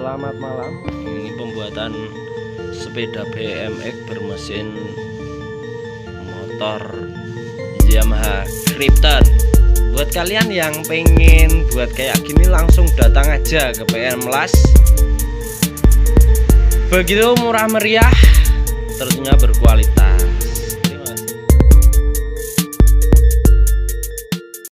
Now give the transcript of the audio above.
selamat malam. Ini pembuatan sepeda BMX bermesin motor Yamaha Krypton. Buat kalian yang pengen buat kayak gini langsung datang aja ke PM Las. Begitu murah meriah, tentunya berkualitas.